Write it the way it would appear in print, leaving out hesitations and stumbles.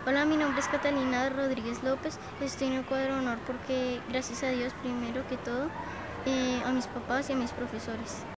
Hola, mi nombre es Catalina Rodríguez López. Estoy en el cuadro de honor porque, gracias a Dios, primero que todo, a mis papás y a mis profesores.